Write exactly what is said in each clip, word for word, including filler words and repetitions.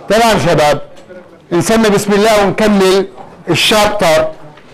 تمام شباب، نسمي بسم الله ونكمل الشابتر.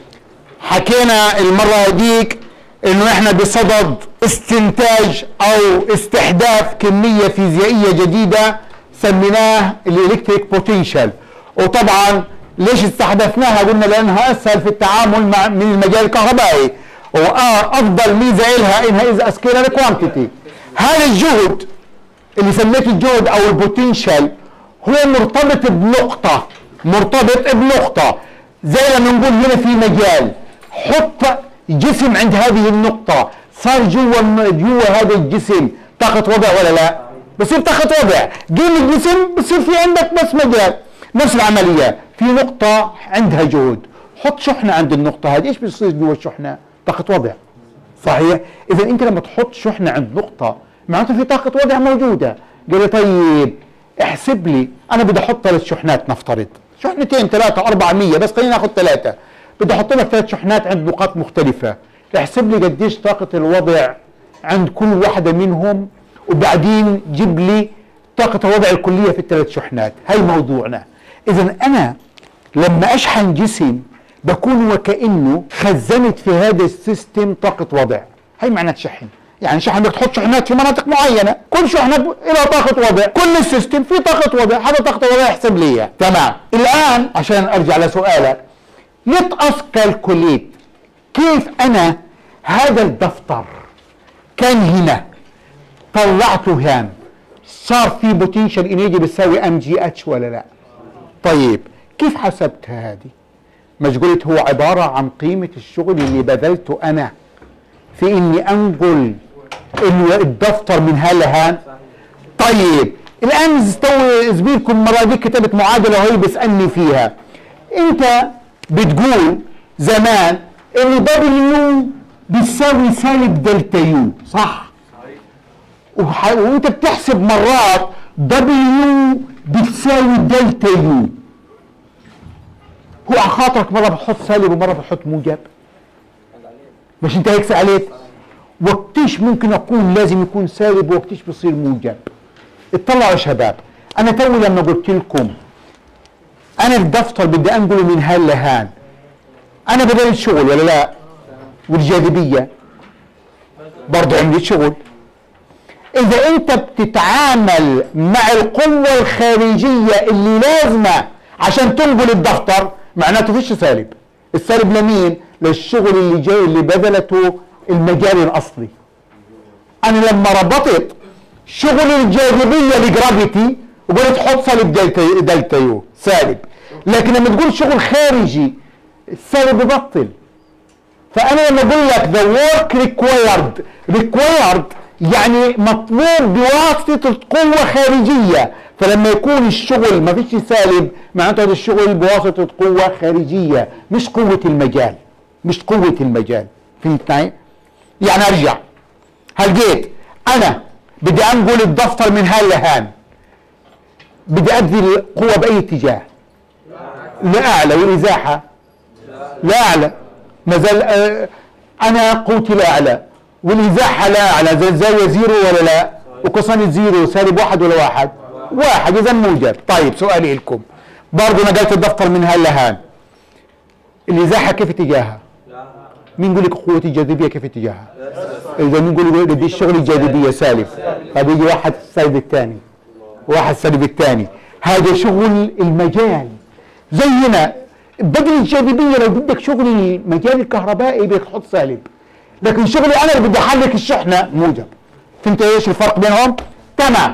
حكينا المرة هديك انه احنا بصدد استنتاج او استحداث كمية فيزيائية جديدة سميناه الالكتريك بوتنشال، وطبعا ليش استحدثناها؟ قلنا لانها اسهل في التعامل مع من المجال الكهربائي، وافضل ميزة لها انها از اسكيلر كوانتيتي. هذا الجهد اللي سميته الجهد او البوتنشال هو مرتبط بنقطة، مرتبط بنقطة زي لما نقول هنا في مجال، حط جسم عند هذه النقطة، صار جوا جوا هذا الجسم طاقة وضع ولا لا؟ بصير طاقة وضع، قيم الجسم بصير في عندك بس مجال. نفس العملية، في نقطة عندها جهد، حط شحنة عند النقطة هذه، ايش بيصير جوا الشحنة؟ طاقة وضع. صحيح؟ إذا أنت لما تحط شحنة عند نقطة معناته في طاقة وضع موجودة. قال لي طيب احسب لي، أنا بدي أحط ثلاث شحنات، نفترض شحنتين ثلاثة أربعمية، بس خلينا ناخذ ثلاثة، بدي أحط لك ثلاث شحنات عند نقاط مختلفة، احسب لي قديش طاقة الوضع عند كل واحدة منهم، وبعدين جيب لي طاقة الوضع الكلية في الثلاث شحنات. هاي موضوعنا. إذا أنا لما أشحن جسم بكون وكأنه خزنت في هذا السيستم طاقة وضع. هاي معنات شحن، يعني شحن بدك تحط شحنات في مناطق معينة، كل شحنة لها طاقة وضع، كل السيستم في طاقة وضع، هذا طاقة وضع احسب لي اياها. تمام. الآن عشان أرجع لسؤالك، let us calculate كيف أنا هذا الدفتر كان هنا طلعته هان صار في بوتنشال انرجي بتساوي ام جي اتش ولا لا؟ طيب كيف حسبتها هذه؟ مش قلت هو عبارة عن قيمة الشغل اللي بذلته أنا في إني أنقل الدفتر من هان لهان؟ طيب الآن استوي زميلكم مرة دي كتبت معادلة وهي بيسألني فيها، أنت بتقول زمان إن دبليو بيساوي سالب دلتا يو، صح؟ وح... وأنت بتحسب مرات دبليو بتساوي دلتا يو، هو على خاطرك مرة بتحط سالب ومرة بتحط موجب؟ مش انت هيك سألت؟ وقتيش ممكن اكون لازم يكون سالب وقتيش بصير موجب؟ اطلعوا يا شباب، انا توي لما قلت لكم انا الدفتر بدي انقله من هان لهان، انا بذلت شغل ولا لا؟ والجاذبية برضه عملت شغل. اذا انت بتتعامل مع القوة الخارجية اللي لازمة عشان تنقل الدفتر معناته فيش سالب. السالب لمين؟ للشغل اللي جاي اللي بذلته المجال الاصلي. انا لما ربطت شغل الجاذبيه بجرافيتي وقلت حط سالب دلتا دلتا يو سالب، لكن لما تقول شغل خارجي السالب ببطل. فانا لما اقول لك the work required required يعني مطلوب بواسطه قوه خارجيه، فلما يكون الشغل ما فيش سالب معناته هذا الشغل بواسطه قوه خارجيه مش قوه المجال، مش قوه المجال. فهمت معي؟ يعني ارجع، هل جيت انا بدي انقل الدفتر من هان لهان، بدي ادي القوه باي اتجاه؟ لاعلى. والازاحه لاعلى. ما زال آه انا قوتي لاعلى والازاحه لاعلى، زي الزاويه زيرو ولا لا؟ وكوساين زيرو سالب واحد ولا واحد؟ واحد، اذا موجب. طيب سؤالي لكم برضه، نقلت الدفتر من هان لهان، الازاحه كيف اتجاهها؟ مين يقول لك قوه الجاذبيه كيف اتجاهها؟ اذا مين يقول لك الشغل الجاذبيه سالب، فبيجي واحد سالب الثاني واحد سالب الثاني، هذا شغل المجال. زي هنا بدل الجاذبيه لو بدك شغل المجال الكهربائي بتحط سالب، لكن شغلي انا اللي بدي احرك الشحنه موجب. فهمت ايش الفرق بينهم؟ تمام.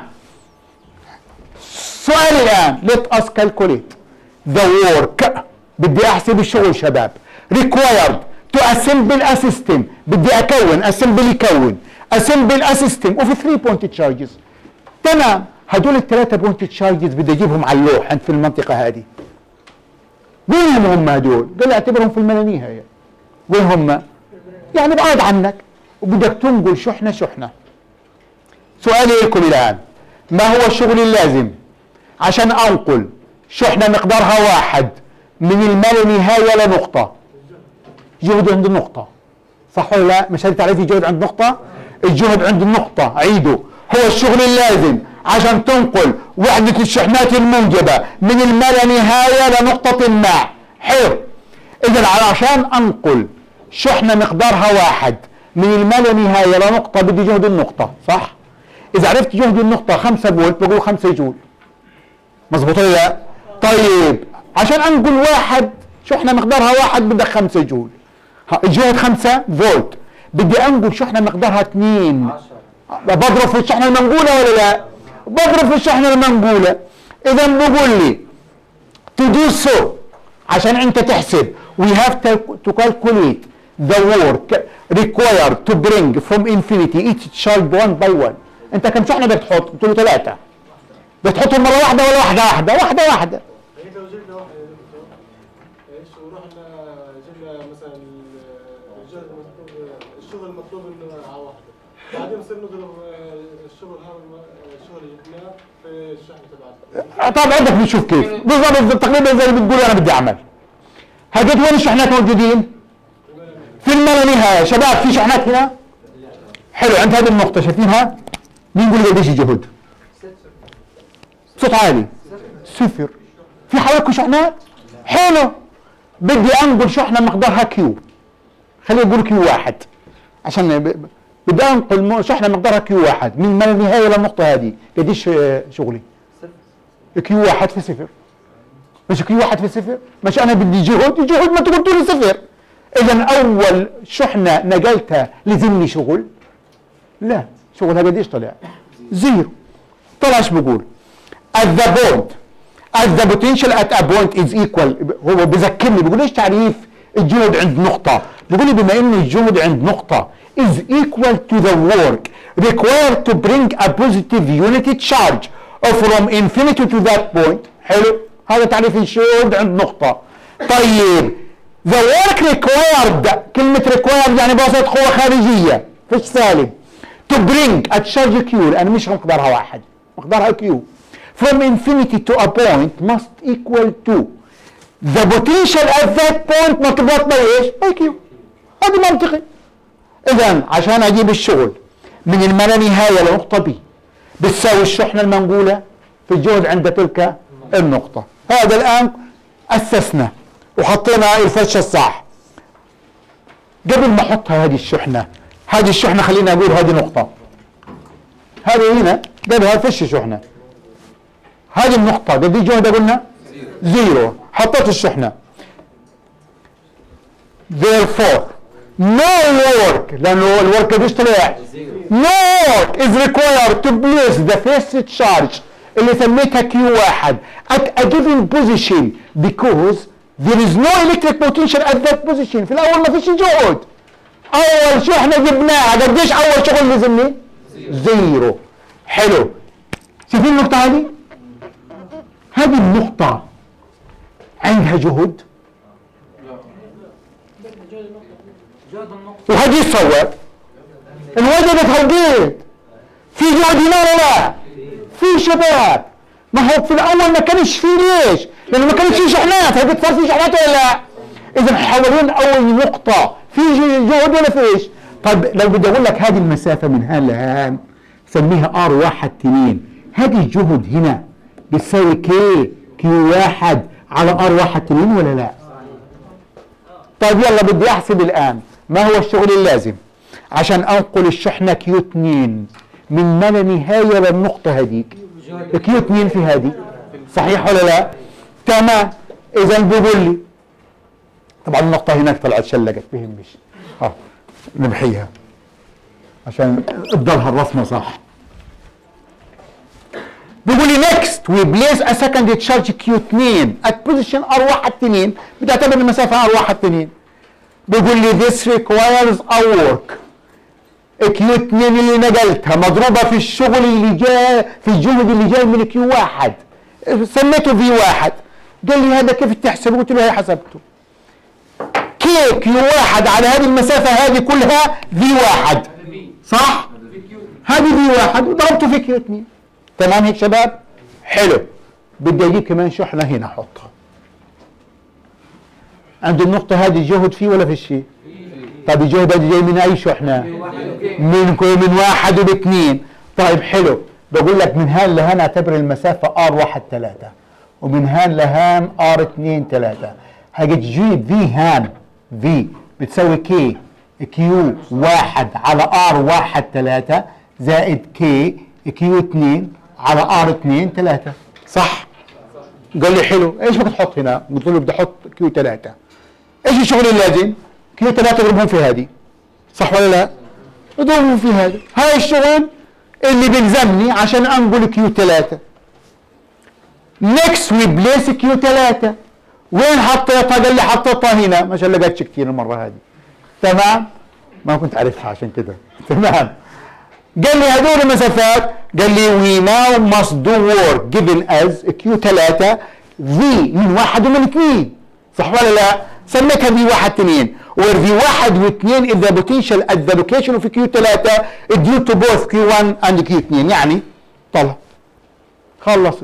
سؤالي الان let us calculate the work، بدي احسب الشغل شباب required to assemble a system، بدي اكون assemble يكون assemble a system of three point charges. تمام. هدول الثلاثة بوينت تشارجز بدي اجيبهم على اللوح عند في المنطقة هذه. وين هم هدول؟ قال لي اعتبرهم في الملانية. وين هم؟ يعني بعاد عنك وبدك تنقل شحنة شحنة. سؤالي لكم الآن، ما هو الشغل اللازم عشان أنقل شحنة مقدارها واحد من الما نهاية لنقطة؟ جهد عند النقطة، صح ولا لا؟ مش هل تعرفي جهد عند نقطة؟ الجهد عند النقطة عيده هو الشغل اللازم عشان تنقل وحدة الشحنات الموجبة من الما نهاية لنقطة ما. حلو. إذا عشان أنقل شحنة مقدارها واحد من الما نهاية لنقطة بدي جهد النقطة، صح؟ إذا عرفت جهد النقطة خمسة فولت بقول خمسة جول. مظبوط ولا لا؟ طيب عشان أنقل واحد شحنة مقدارها واحد بدك خمسة جول. الجهد خمسة فولت، بدي أنقل شحنة مقدارها اثنين. بضرب في الشحنة المنقولة ولا لا؟ بضرب في الشحنة المنقولة. إذا بقول لي to do so عشان أنت تحسب we have to calculate the work required to bring from infinity each charge one by one. أنت كم شحنة بدك تحط؟ قلت له ثلاثة. بتحطهم مرة واحدة ولا واحدة واحدة؟ واحدة واحدة. لو جبنا واحد ايش ورحنا جبنا مثلا الجهد المطلوب الشغل المطلوب انه على واحده، بعدين نصير نضرب الشغل هذا الشغل اللي جبناه في الشحنه تبعته. طب عندك بنشوف كيف بالضبط تقريبا زي اللي بتقول انا بدي اعمل. هديت وين الشحنات موجودين؟ في الما نهاية. شباب في شحنات هنا؟ حلو. عند هذه النقطة شايفينها؟ مين يقول لي قديش الجهد؟ صوت عالي. صفر. في حواليكم شحنات؟ حلو. بدي انقل شحنة مقدارها كيو. خلينا نقول كيو واحد. عشان بدي انقل شحنة مقدارها كيو واحد من ما النهاية للنقطة هذه، قديش شغلي؟ كيو واحد في صفر. مش كيو واحد في صفر؟ مش انا بدي جهد، جهد ما تقول لي صفر. اذا اول شحنة نقلتها لزمني شغل؟ لا، شغلها قديش طلع؟ زيرو. طلع ايش بقول؟ at the point as the potential at a point is equal. هو بذكرني بيقول ايش تعريف الجهد عند نقطة؟ بيقول لي بما انه الجهد عند نقطة is equal to the work required to bring a positive unit charge from infinity to that point. حلو؟ هذا تعريف الجهد عند نقطة. طيب the work required، كلمة required يعني بواسطة قوة خارجية فيش سالب to bring a charge Q، لأن مش مقدارها واحد مقدارها Q from infinity to a point must equal to the potential at that point مضروبات باي ايش؟ باي Q. هذا منطقي. إذا عشان أجيب الشغل من الما نهاية لنقطة B بتساوي الشحنة المنقولة في الجهد عند تلك النقطة. هذا الآن أسسنا وحطينا الفشة الصح. قبل ما أحطها هذه الشحنة، هذه الشحنة خلينا أقول هذه نقطة، هذه هنا قبلها الفشة شحنة، هذه النقطة قد جهدها قلنا؟ زيرو. حطيت الشحنة. therefore no work، لأنه الورك قديش طلع؟ no work is required to place the first charge اللي سميتها كيو واحد at a given position because there is no electric potential at that position. في الأول ما فيش جهد. أول شحنة جبناها قديش أول شغل لزمني؟ زيرو. حلو. شايفين النقطة هذه؟ هذه النقطة عندها جهد؟ وهذه الصور انوجدت هالقيت في جهد هنا ولا لا؟ في شباب. ما هو في الأول ما كانش فيه. ليش؟ لأنه ما كانش فيه شحنات. هذا صار فيه شحنات ولا لا؟ إذا حوالين أول نقطة في جهد ولا فيش؟ طيب لو بدي أقول لك هذه المسافة من هان لهان سميها ار واحد اثنين، هذه الجهد هنا بتساوي كي كيو واحد على ار واحد اثنين ولا لا؟ طيب يلا بدي أحسب الآن ما هو الشغل اللازم عشان أنقل الشحنة كيو اثنين من ما لا نهاية للنقطة هذيك. كيو اثنين في هذه، صحيح ولا لا؟ تمام. إذا بيقول لي طبعا النقطة هناك طلعت شلقت بهمش، ها نمحيها عشان تضلها الرسمة صح. بيقول لي next we place a second charge كيو اثنين at position ار واحد اثنين، بدي اعتبر المسافة ار واحد اثنين. بيقول لي this requires a work كيو اثنين اللي نقلتها مضروبة في الشغل اللي جاء في الجهد اللي جاي من كيو واحد سميته في واحد. قال لي هذا كيف تحسب؟ قلت له هي حسبته كي كيو واحد على هذه المسافة هذه كلها في واحد صح؟ هذه في واحد وضربته في كيو اثنين. تمام هيك شباب؟ حلو. بدي اجيب كمان شحنة هنا احطها عند النقطة هذه. الجهد فيه ولا في شيء؟ طيب الجهد هذا جاي من اي شحنة؟ من من واحد وباثنين. طيب حلو. بقول لك من هان لهان اعتبر المسافة ار واحد ثلاثة، ومن هان لهان ار اثنين ثلاثة. هاجي تجيب في هان في بتساوي كي كيو واحد على ار واحد ثلاثة زائد كي كيو اثنين على ار اثنين ثلاثة، صح؟ قال لي حلو، ايش بدك تحط هنا؟ قلت له بدي احط كيو ثلاثة. ايش الشغل اللازم؟ كيو ثلاثة اضربهم في هذه، صح ولا لا؟ اضربهم في هذا، هاي الشغل اللي بيلزمني عشان انقل كيو ثلاثة. نكست ريبليس كيو ثلاثة، وين حطيتها؟ قال لي حطيتها هنا، ما شاء الله لقيتش كثير المرة هذه. تمام؟ ما كنت عارفها عشان كده. تمام. قال لي هذول المسافات، قال لي we now must do work given as كيو ثلاثة في من واحد ومن اثنين، صح ولا لا؟ سميتها في واحد اثنين، where في واحد واثنين is the potential at the location of كيو ثلاثة due to both كيو واحد and كيو اثنين، يعني طلع خلصت.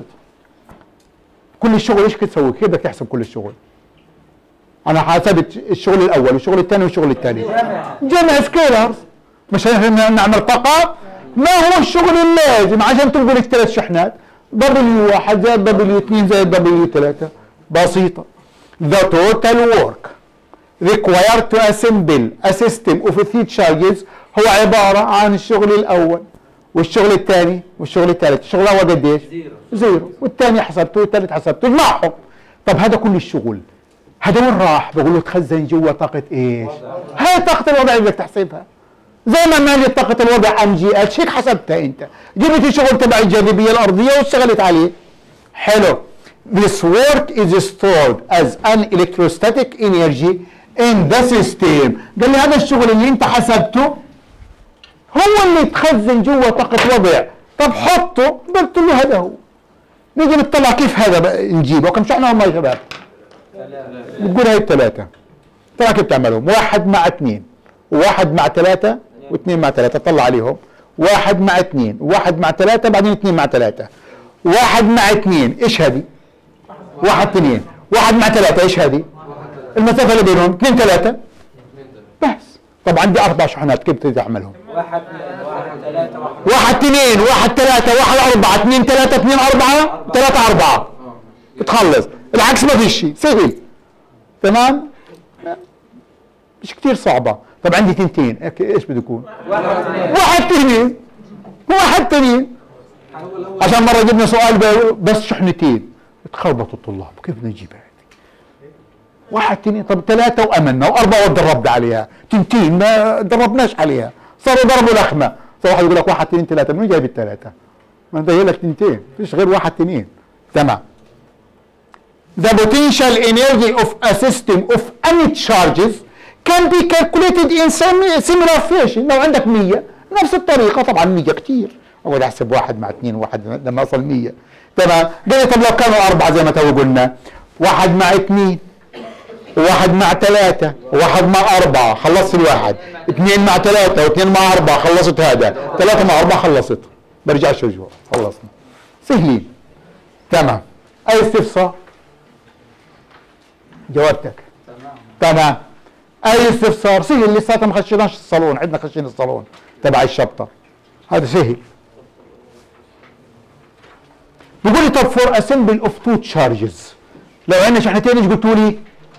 كل الشغل ايش بتسوي؟ كيف بدك تحسب كل الشغل؟ انا حسبت الشغل الاول والشغل الثاني والشغل الثالث. جمع سكيلرز، مش نعمل طاقة؟ ما هو الشغل اللازم عشان تنقل الثلاث شحنات؟ دبليو واحد زائد دبليو اثنين زائد دبليو ثلاثة، بسيطة. The total work required to assemble a system of three charges هو عبارة عن الشغل الأول والشغل الثاني والشغل الثالث. الشغل الأول قديش؟ زيرو. زيرو، والثاني حسبته والثالث حسبته، اجمعهم. طب هذا كل الشغل، هذا وين راح؟ بقول له تخزن جوا طاقة ايش؟ هاي طاقة الوضع اللي بدك تحسبها. زي ما مالي طاقة الوضع ام جي اتش، هيك حسبتها انت. جبت الشغل تبع الجاذبية الأرضية واشتغلت عليه. حلو. This work is stored as an electrostatic energy in the system. قال لي هذا الشغل اللي انت حسبته هو اللي تخزن جوا طاقة وضع. طب حطه، قلت له هذا هو. نيجي نطلع كيف هذا نجيبه، كم شحنة هم يا شباب؟ بتقول هاي الثلاثة. طلع كيف تعملهم؟ واحد مع اثنين، وواحد مع ثلاثة، واثنين مع ثلاثة، طلع عليهم. واحد مع اثنين، وواحد مع ثلاثة، بعدين اثنين مع ثلاثة. واحد مع اثنين، ايش هذه؟ واحد اثنين. واحد مع ثلاثة، ايش هذه؟ المسافة اللي بينهم اثنين ثلاثة. بس. طب عندي أربع شحنات، كيف بدي أعملهم؟ واحد واحد ثلاثة واحد اثنين، واحد ثلاثة، واحد أربعة، اثنين ثلاثة، اثنين أربعة، ثلاثة أربعة. بتخلص. العكس ما في شيء، سهل. تمام؟ مش كثير صعبة. طب عندي تنتين، ايش بده يكون؟ واحد اثنين. واحد اثنين. عشان مرة جبنا سؤال بس شحنتين. تخربطوا الطلاب، كيف بدنا نجيبها هذه؟ واحد اثنين، طب ثلاثة وأمنا، وأربعة وتدربنا عليها، تنتين ما دربناش عليها، صاروا ضربوا لخمة، صار واحد يقول لك واحد اثنين ثلاثة، منو جايب الثلاثة؟ ما انت لك تنتين، فيش غير واحد اثنين. تمام. The potential energy of a system of any charges can be calculated in similar fashion. لو عندك مية نفس الطريقة، طبعا مية كتير، أقعد أحسب واحد مع اثنين، واحد لما أصل مية. تمام. قال طب لو كانوا أربعة زي ما تو قلنا، واحد مع اثنين، وواحد مع ثلاثة، وواحد مع أربعة، خلصت الواحد. اثنين مع ثلاثة، واثنين مع أربعة، خلصت هذا. ثلاثة مع أربعة خلصت. برجعش رجوع، خلصنا. سهلين. تمام. أي استفسار؟ جاوبتك. تمام. تمام. أي استفسار؟ سهل، لساتنا ما خشيناش الصالون، عندنا خشين الصالون تبع الشابتر. هذا سهل. بيقول لي طب فور اسمبل اوف تو تشارجز، لو عندنا شحنتين ايش قلتوا لي؟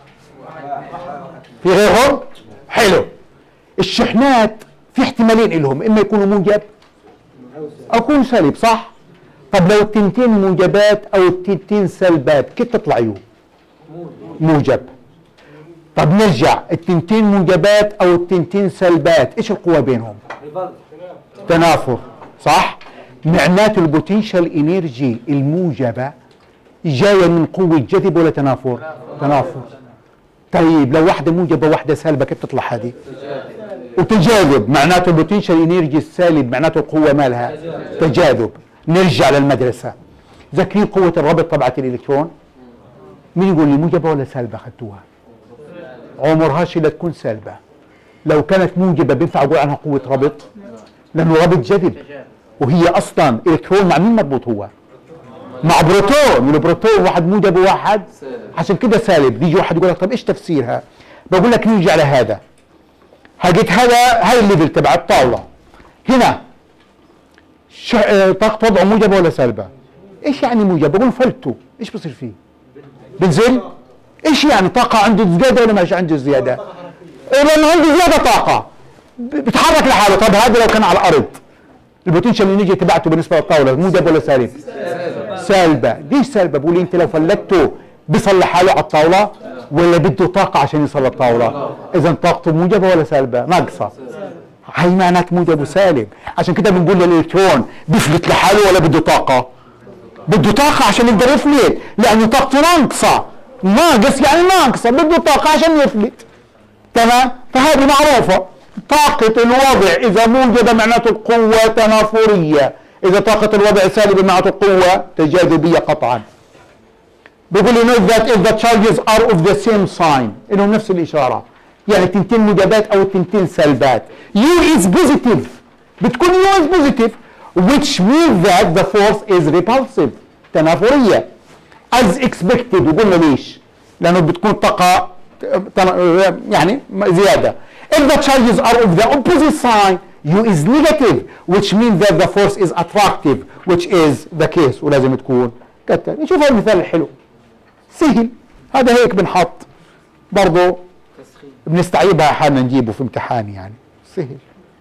في غيرهم؟ حلو. الشحنات في احتمالين لهم، اما يكونوا موجب او يكونوا سالب، صح؟ طب لو التنتين موجبات او التنتين سلبات، كيف تطلعوا؟ موجب. طب نرجع، التنتين موجبات او التنتين سلبات، ايش القوة بينهم؟ تنافر، صح؟ معناته البوتنشال انرجي الموجبة جاية من قوة جذب ولا تنافر؟ تنافر. طيب لو واحدة موجبة وواحدة سالبة، كيف تطلع هذه؟ وتجاذب، معناته البوتنشال انرجي السالب معناته القوة مالها؟ تجاذب. نرجع للمدرسة، ذاكرين قوة الربط تبعت الالكترون؟ مين يقول لي موجبة ولا سالبة اخذتوها؟ عمرهاش الا تكون سالبة. لو كانت موجبة بينفع اقول عنها قوة ربط؟ لانه ربط جذب، وهي اصلا الكترون مع مين مربوط هو؟ مع بروتون، والبروتون واحد موجب وواحد عشان كده سالب. بيجي واحد يقول لك طب ايش تفسيرها؟ بقول لك نرجع لهذا. هجيت هذا هاي الليفل تبع الطاولة. هنا طاقة وضعه موجبة ولا سالبة؟ ايش يعني موجبة؟ بقول فلتوا ايش بصير فيه؟ بنزل؟ ايش يعني طاقة عنده زيادة ولا مش عنده زيادة؟ لأنه عنده زيادة طاقة بيتحرك لحاله. طب هذا لو كان على الأرض البوتنشال انرجي تبعته بالنسبة للطاولة موجب ولا سالب؟ سالبة. ليش سالبة؟ بقول انت لو فلتته بيصل لحاله على الطاولة ولا بده طاقة عشان يوصل للطاولة؟ إذا طاقته موجبة ولا سالبة؟ ناقصة. هي معنات موجب وسالب. عشان كده بنقول للإلكترون بيفلت لحاله ولا بده طاقة؟ بده طاقة عشان يقدر يفلت، لأنه طاقته ناقصة. ناقص يعني ناقصة، بده طاقة عشان يفلت. تمام؟ فهذه معروفة. طاقة الوضع إذا موجبة معناته القوة تنافرية، إذا طاقة الوضع سالبة معناته القوة تجاذبية قطعا. بيقول لي note that if the charges are of the same sign، إنهم نفس الإشارة، يعني تنتين موجبات أو تنتين سلبات. U is positive، بتكون U is positive which means that the force is repulsive، تنافرية as expected. وقلنا ليش؟ لأنه بتكون طاقة يعني زيادة. If the charges are of the opposite sign U is negative which means that the force is attractive which is the case. ولازم تكون كتر. نشوف هذا المثال الحلو سهل. هذا هيك بنحط برضه بنستعيبها حالنا نجيبه في امتحان يعني سهل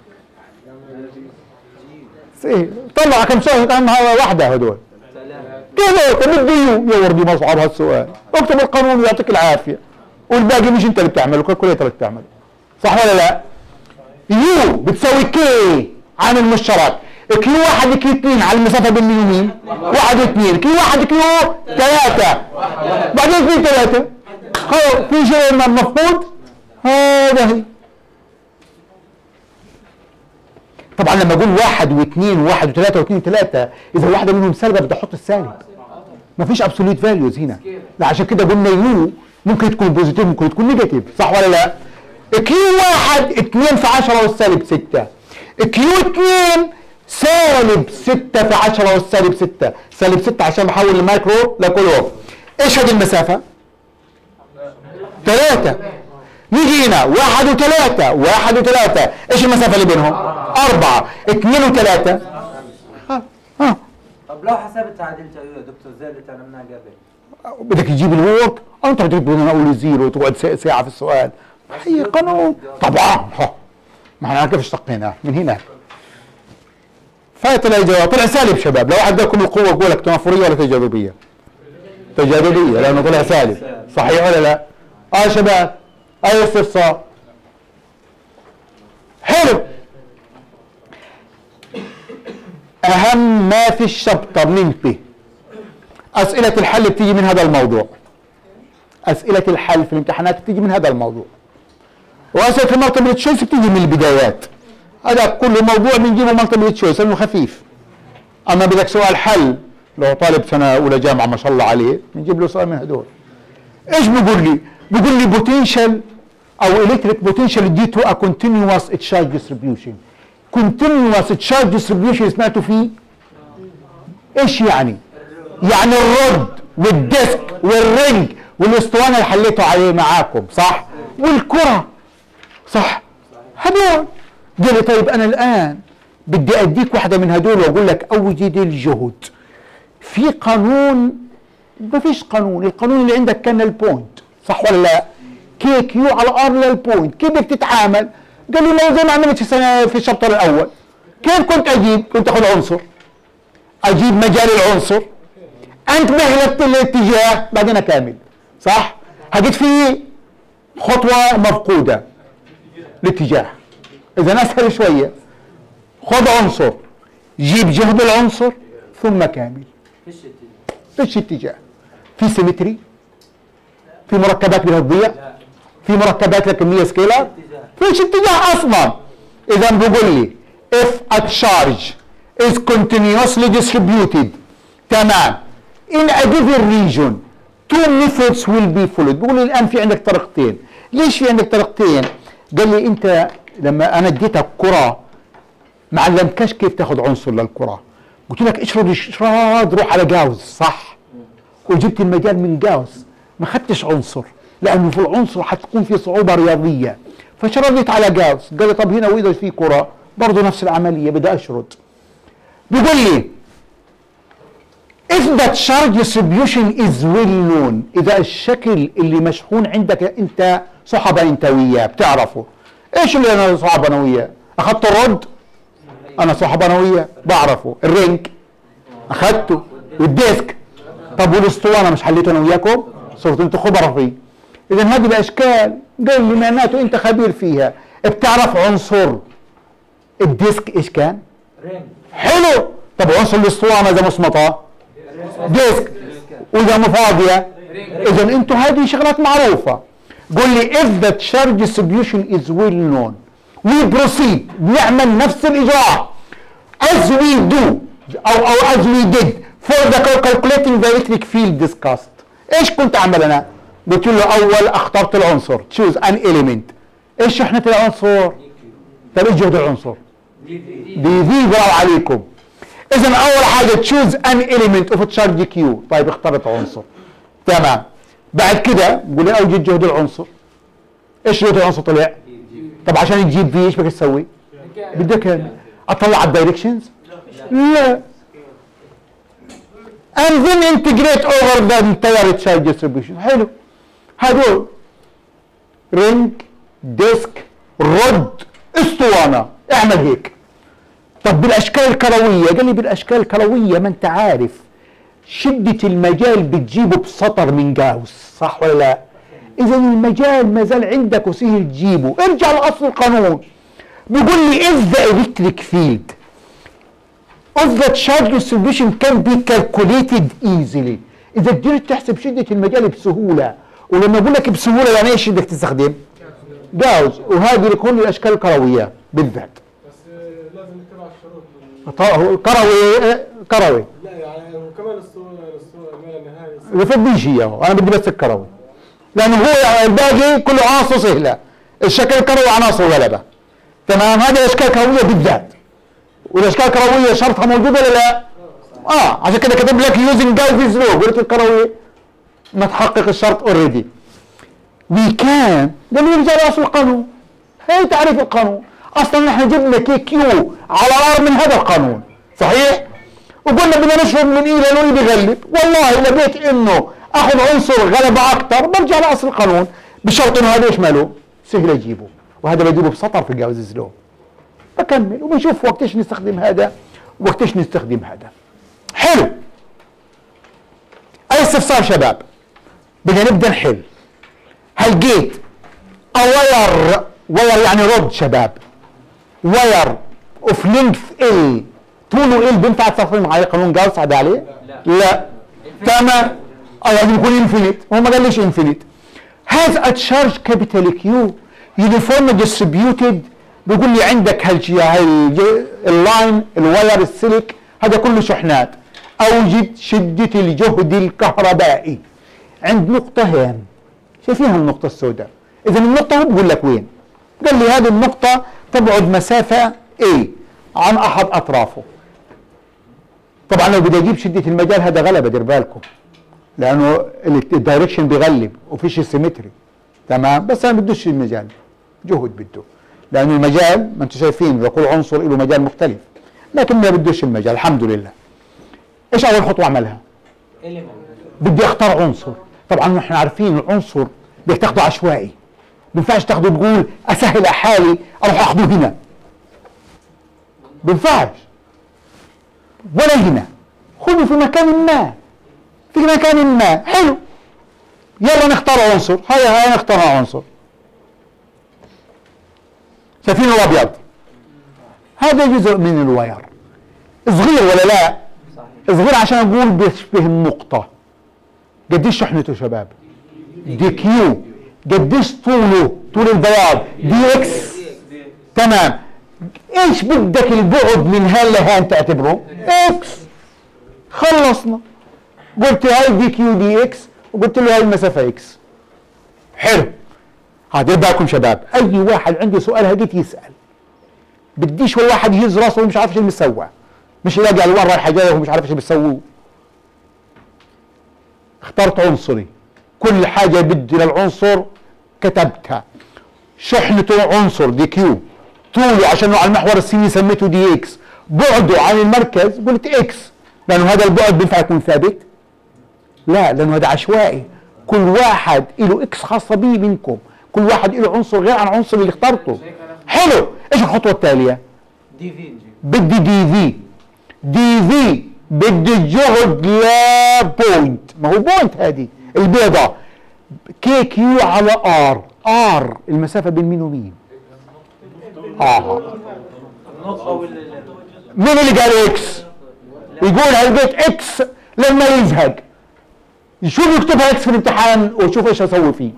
سهل. طلع كم سؤال عنها واحدة هدول كذا. طب بده يو يا وردي ما صعب هالسؤال. اكتب القانون ويعطيك العافية والباقي مش انت اللي بتعمله، الكالكوليتر اللي بتعمله. صح ولا لا؟ يو بتساوي كي عامل مشترك. كيو واحد كيو اثنين على المسافة بين مين ومين؟ واحد واثنين. كيو واحد كيو ثلاثة بعدين في ثلاثة. في شيء مفقود؟ هذا هي. طبعا لما اقول واحد واثنين وواحد وثلاثة واثنين وثلاثة إذا واحدة منهم سالبة بدي أحط السالب. ما فيش ابسوليت فاليوز هنا. لا عشان كده قلنا يو ممكن تكون بوزيتيف ممكن تكون نيجاتيف. صح ولا لا؟ كيو واحد اثنين في عشرة والسالب ستة. كيو اثنين سالب ستة في عشرة والسالب ستة. سالب ستة عشان بحول المايكرو لكولوم. ايش هذه المسافة؟ ثلاثة. نيجي هنا واحد وثلاثة واحد وثلاثة ايش المسافة اللي بينهم؟ أربعة. اثنين وثلاثة. ها ها. طب لو حسبت عدلتها يا دكتور زي اللي تعلمناها قبل. بدك تجيب الورك او انت بدك بدنا نقول زيرو وتقعد ساعة في السؤال. هي قانون طبعا. ما احنا كيف اشتقيناه من هنا. فطلع الجواب طلع سالب شباب. لو واحد لكم القوة بقول لك تنافرية ولا تجاذبية؟ تجاذبية لأنه طلع سالب. صحيح ولا لا؟ اه شباب اي استفسار؟ حلو. اهم ما في الشابتر ننتبه. اسئلة الحل بتيجي من هذا الموضوع. اسئلة الحل في الامتحانات بتيجي من هذا الموضوع. واسئلة المالتيبل تشويس بتيجي من البدايات. هذا كل موضوع بنجيبه مالتيبل تشويس لانه خفيف. اما بدك سؤال حل لو طالب سنة اولى جامعة ما شاء الله عليه بنجيب له سؤال من هدول. ايش بيقول لي؟ بيقول لي بوتنشال او الكتريك بوتنشال دي تو ا كونتينيوس تشارج ديستريبيوشن. كونتينيوس تشارج ديستريبيوشن سمعتوا فيه؟ ايش يعني؟ يعني الرد والديسك والرنج والاسطوانه اللي حليته عليه معاكم صح؟ والكره صح؟ هدول. قال لي طيب انا الان بدي اديك واحده من هدول واقول لك اوجد الجهد. في قانون؟ ما فيش قانون. القانون اللي عندك كان البوينت صح ولا لا؟ كي كيو على ار للبوينت. كيف بدك تتعامل؟ قال لي لو زي ما عملت في السنه في الشابتر الاول. كيف كنت اجيب؟ كنت اخذ عنصر اجيب مجال العنصر انتبه للاتجاه بعدين اكمل صح؟ هجد في خطوه مفقوده الاتجاه. اذا اسهل شويه خذ عنصر جيب جهد العنصر ثم كامل. فيش اتجاه. في سيمتري؟ في مركبات بتضيع؟ في مركبات لكمية سكيلر؟ فيش اتجاه اصلا. اذا بقول لي if a charge is continuously distributed تمام in a given region two methods will be followed. بقول لي الان في عندك طريقتين. ليش في عندك طريقتين؟ قال لي انت لما انا اديتك كرة ما علمتكش كيف تاخذ عنصر للكرة. قلت لك اشرد اشراد روح على جاوس صح؟ وجبت المجال من جاوس ما خدتش عنصر لانه في العنصر حتكون في صعوبة رياضية فشردت على جاوس. قال لي طب هنا واذا في كرة برضه نفس العملية بدي اشرد. بيقول لي if the charge distribution is well known، اذا الشكل اللي مشحون عندك انت صحبه انت وياه بتعرفه. ايش اللي انا صحبه انا وياه؟ اخذت الرد انا صحبه انا وياه بعرفه. الرينج اخذته والديسك. طب والاسطوانه مش حليته انا وياكم؟ صرت انتوا خبراء فيه. اذا هذه الاشكال قال لي معناته انت خبير فيها، بتعرف عنصر الديسك ايش كان؟ حلو. طب عنصر الاسطوانه اذا مصمطه ديسك، واذا مفاضيه اذا انتوا هذه شغلات معروفه. قول لي if the charge distribution is well known we proceed، بنعمل نفس الاجراء as we do او او as we did for the calculating the electric field discussed. ايش كنت اعمل انا؟ قلت له اول اخترت العنصر choose an element. ايش شحنة العنصر؟ طيب ايش جهد العنصر؟ دي في. برافو عليكم. اذا اول حاجه choose an element of charge Q. طيب اخترت عنصر تمام. بعد كده قول لي اوجد جهد العنصر. ايش جهد العنصر طلع؟ طب عشان تجيب في ايش بدك تسوي؟ بدك اطلع الدايركشنز؟ لا. and then integrate over the entire charge distribution. حلو. هذول رينج ديسك رد اسطوانه اعمل هيك. طب بالاشكال الكرويه؟ قال لي بالاشكال الكرويه ما انت عارف شده المجال بتجيبه بسطر من جاوس، صح ولا لا؟ اذا المجال ما زال عندك وسهل تجيبه. ارجع لاصل القانون. بيقول لي if the electric field of the charge distribution can be calculated easily. اذا قدرت تحسب شده المجال بسهوله، ولما اقول لك بسهوله يعني ايش بدك تستخدم؟ جاوس. وهذه لكل الاشكال الكرويه بالذات. بس لازم نتبع الشروط. كروي كروي. لا يعني وكمان الصوره الصوره النهائي اللي بديش اياه، انا بدي بس الكروي. لانه هو الباقي كله عناصر سهله. الشكل الكروي عناصر غلبه. تمام. هذه الاشكال الكرويه بالذات. والاشكال الكرويه شرطها موجوده ولا لا؟ اه عشان كده كتب لك يوزنج جاوس لو. قلت الكروي ما تحقق الشرط اوريدي. وي كان قال لي رجال اصل القانون. هي تعريف القانون. اصلا نحن جبنا كي كيو على ار من هذا القانون، صحيح؟ وقلنا بدنا نشرب من ايه لانه بيغلب. والله لقيت انه اخذ عنصر غلبه اكثر برجع لاصل القانون بشرط انه هذا ايش ماله؟ سهل اجيبه، وهذا بجيبه بسطر في جاوز لو. بكمل وبنشوف وقتش نستخدم هذا وقتش نستخدم هذا. حلو. اي استفسار شباب؟ بدنا نبدا نحل. هل جيت اوير وير يعني رد شباب وير اوف لينث ال طوله ال بينفع تستخدم عليه قانون جاوس عدا عليه؟ لا, لا. تمام. اه يعني بيكون انفينيت. هو ما قاليش انفينيت. has a charge capital Q uniformly distributed. بيقول لي عندك هاللاين الواير السلك هذا كله شحنات. اوجد شده الجهد الكهربائي عند نقطه هام. شايفينها النقطه السوداء؟ اذا النقطه هو بقول لك وين؟ قال لي هذه النقطه تبعد مسافه A عن احد اطرافه. طبعا لو بدي اجيب شده المجال هذا غلبه، دير بالكم، لانه الدايركشن بيغلب وفيش سيمتري. تمام. بس انا بدوش المجال جهد بده، لانه المجال ما انتم شايفين لكل عنصر له مجال مختلف، لكن ما بدوش المجال. الحمد لله. ايش اول خطوه اعملها؟ بدي اختار عنصر. طبعا نحن عارفين العنصر بدك تاخده عشوائي، ما ينفعش تاخده تقول اسهل حالي اروح اخده هنا، ما ينفعش ولا هنا. خذه في مكان ما، في مكان ما. حلو. يلا نختار عنصر. هيا هيا نختار عنصر. شايفين الابيض؟ هذا جزء من الواير صغير ولا لا؟ صغير عشان اقول بيشبه النقطة. قديش شحنته شباب؟ دي كيو. قديش طوله؟ طول البياض دي اكس. تمام. ايش بدك البعد من هان لهان تعتبره؟ اكس. خلصنا. قلت هاي دي كيو دي اكس وقلت له هاي المسافة اكس. حلو. هذا بالكم شباب، اي واحد عنده سؤال هديت يسأل. بديش هو واحد يهز راسه ومش عارف ايش بيسوى، مش يلاقي الوان رايحه جايه ومش عارف ايش بيسووه. اخترت عنصري، كل حاجه بدي للعنصر كتبتها. شحنته عنصر دي كيو، طوله عشان على المحور السيني سميته دي اكس، بعده عن المركز قلت اكس، لانه هذا البعد بينفع يكون ثابت؟ لا، لانه هذا عشوائي، كل واحد له اكس خاصه به منكم، كل واحد له عنصر غير عن العنصر اللي اخترته. حلو، ايش الخطوه التاليه؟ دي في بدي دي في دي في بدي الجهد لا بوينت، ما هو بوينت هذه البيضة، كي كيو على ار. ار المسافة بين مين ومين؟ اه مين اللي قال اكس؟ يقول هلقيت اكس لما يزهق. شوف يكتبها اكس في الامتحان وشوف ايش اسوي فيه.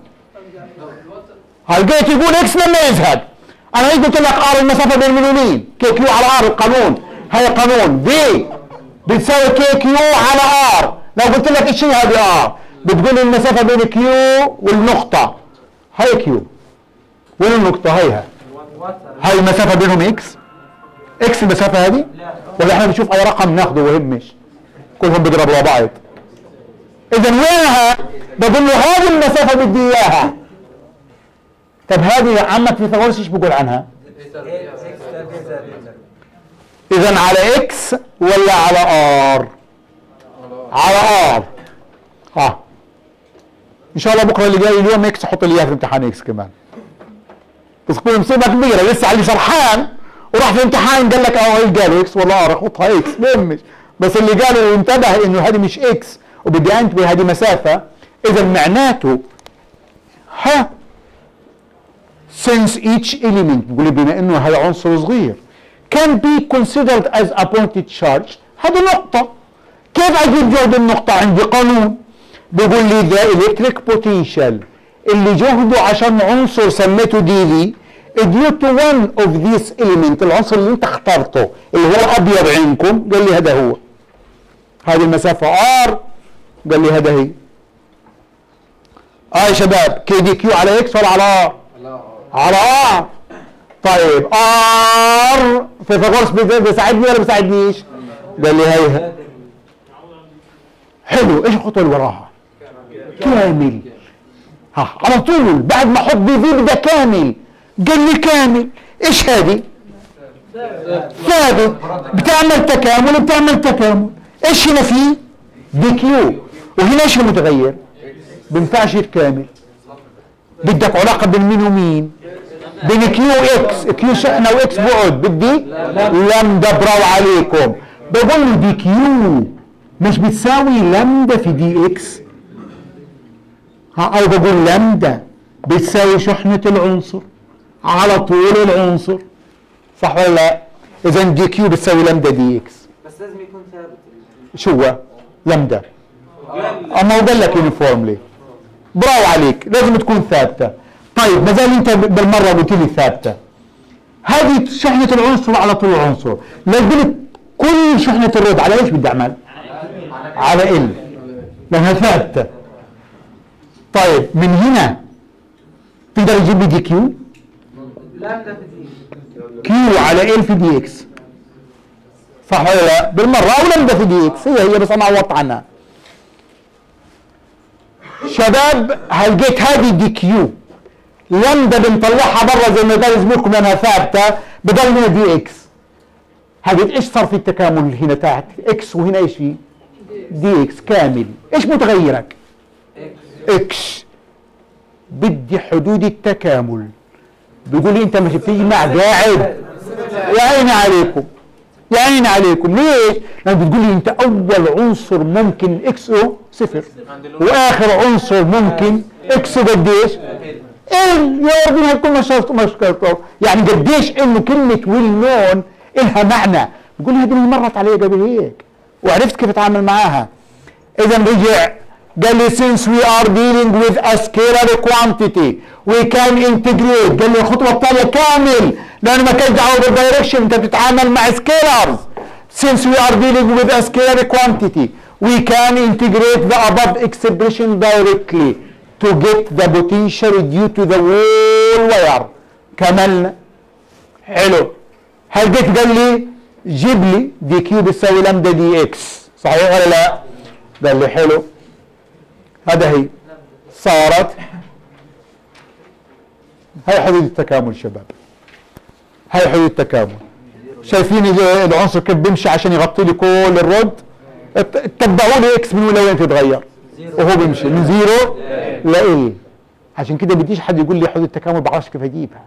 هلقيت يقول اكس لما يزهق. انا هيك قلت لك ار المسافة بين مين ومين؟ كي كيو على ار القانون، هي قانون في بتساوي كي كيو على ار. لو قلت لك ايش هي هذه ار؟ بتقول المسافة بين كيو والنقطة، هي كيو، وين النقطة؟ هيها، هاي المسافة بينهم اكس. اكس المسافة هذه؟ ولا احنا بنشوف اي رقم ناخده وهمش كلهم بيضربوا بعض. اذا وينها؟ بقول له هذه المسافة بدي اياها. طب هذه عمك فيثاغورس ايش بقول عنها؟ اذا على اكس ولا على ار؟ على ار. ها ان شاء الله بكره اللي جاي اليوم اكس احط لي اياها في الامتحان اكس كمان، بس تكون مصيبه كبيره. لسه علي سرحان وراح في الامتحان قال لك اه هي قال اكس والله ار احطها اكس، بهمش. بس اللي قال انتبه انه هذه مش اكس وبدي انتبه هذه مسافه. اذا معناته ها since each element، بقول بما انه هذا عنصر صغير can be considered as a pointed charge، هذه نقطة. كيف اجيب جهد النقطة؟ عندي قانون بيقول لي the electric potential اللي جهده عشان عنصر سميته دي في due to one of these element، العنصر اللي انت اخترته اللي هو ابيض عندكم، قال لي هذا هو، هذه المسافة ار، قال لي هذا هي. اه يا شباب كي دي كيو على اكس ولا على ار؟ على ار. طيب ار فيثاغورس بيساعدني ولا بيساعدنيش؟ قال لي هيها. حلو، ايش الخطوه اللي وراها؟ كامل. ها على طول بعد ما احط دي في بدها كامل. قال لي كامل، ايش هذه؟ ثابت، بتعمل تكامل بتعمل تكامل. ايش هنا فيه؟ دي كيو، وهنا ايش المتغير؟ بينفعش يتكامل، بدك علاقه بين مين ومين؟ بين كيو اكس، كيو شحنه واكس بعد، بدي لمدا. براو عليكم. بقول له دي كيو مش بتساوي لمدا في دي اكس، ها، او بقول لمدا بتساوي شحنه العنصر على طول العنصر، صح ولا لا؟ اذا دي كيو بتساوي لمدا دي اكس. بس لازم يكون ثابت. شو هو؟ لمدا. اما هو قال لك يونيفورملي. براو عليك، لازم تكون ثابته. طيب ما زال انت بالمره قلت لي ثابته. هذه شحنه العنصر على طول العنصر، لو قلت كل شحنه الرد على ايش بدي اعمل؟ على ال، لانها ثابته. طيب من هنا تقدر تجيب لي دي كيو؟ كيو على ال في دي اكس، صح ولا لا؟ بالمره، او لمدا في دي اكس، هي هي بس انا عوضت عنها. شباب هلقيت هذه دي كيو، لمدا بنطلعها برا زي ما قال زميلكم لانها ثابته، بضل هنا دي اكس. هلقيت ايش صار في التكامل هنا تحت؟ اكس، وهنا ايش في؟ دي اكس كامل. ايش متغيرك؟ اكس. بدي حدود التكامل. بيقول لي انت مش بتجمع قاعد. يا عيني عليكم، يا عيني عليكم. ليه؟ لان بتقول لي انت اول عنصر ممكن اكس او صفر، واخر عنصر ممكن اكس قديش؟ ايه يا ربنا هتكون مشكلته مشكلته، يعني قديش انه كلمه ويل نون الها معنى. بقول لي هذه اللي مرت علي قبل هيك وعرفت كيف اتعامل معاها. اذا رجع قال لي since we are dealing with a scalar quantity we can integrate. قال لي الخطوه الثانيه كامل لانه ما كانش دعوه بالدايركشن، انت بتتعامل مع سكيلرز. since we are dealing with a scalar quantity we can integrate the above expression directly to get the potential due to the wall wire. كملنا. حلو. هل جيت قال لي جيب لي دي كيو بتساوي لمدا دي اكس، صحيح ولا لا؟ قال لي حلو، هذا هي صارت. هاي حدود التكامل شباب، هاي حدود التكامل. شايفين العنصر كيف بيمشي عشان يغطي لي كل الرد؟ تتبعوا لي اكس من وين لوين تتغير وهو بيمشي من زيرو ل عشان كده بديش حد يقول لي حدود التكامل بعرفش كيف اجيبها.